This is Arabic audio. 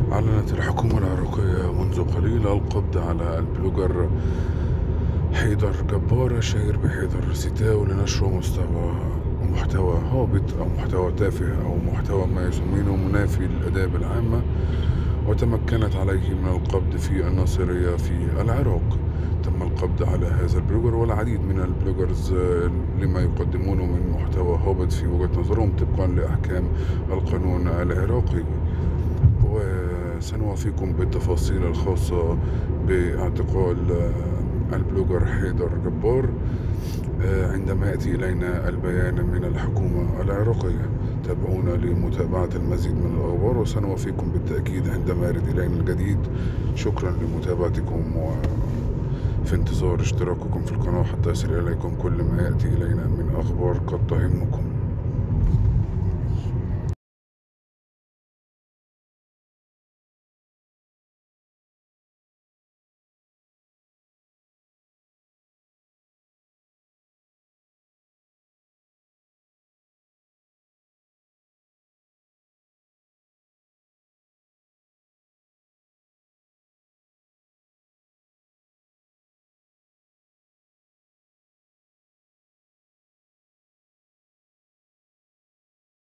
أعلنت الحكومة العراقية منذ قليل القبض على البلوجر حيدر جبار الشهير بحيدر ستاو لنشر محتوى هابط أو محتوى تافه أو محتوى ما يسمونه منافي للآداب العامة، وتمكنت عليه من القبض في الناصرية في العراق. تم القبض على هذا البلوجر والعديد من البلوجرز لما يقدمونه من محتوى هابط في وجهة نظرهم طبقا لأحكام القانون العراقي. وسنوافيكم بالتفاصيل الخاصة باعتقال البلوجر حيدر جبار عندما يأتي إلينا البيان من الحكومة العراقية. تابعونا لمتابعة المزيد من الأخبار، وسنوافيكم بالتأكيد عندما يرد إلينا الجديد. شكرا لمتابعتكم، وفي انتظار اشتراككم في القناة حتى يصل إليكم كل ما يأتي إلينا من أخبار قد تهمكم.